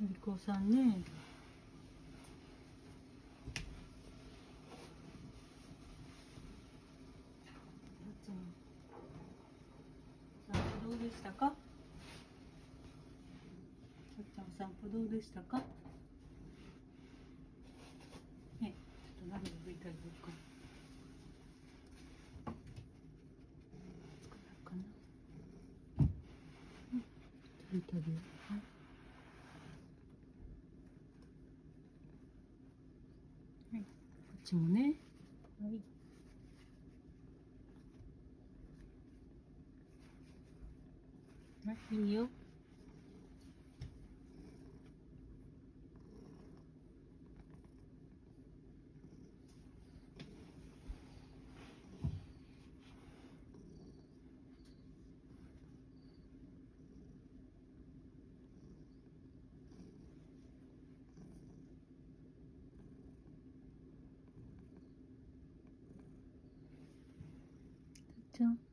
のりこさんね。散歩どうでしたか？さっちゃんお散歩どうでしたか？ね、ちょっと鍋を拭いてあげようか。つかないかな。拭いてあげよう。はい、こっちもね。はい。はい、いいよ。じゃん。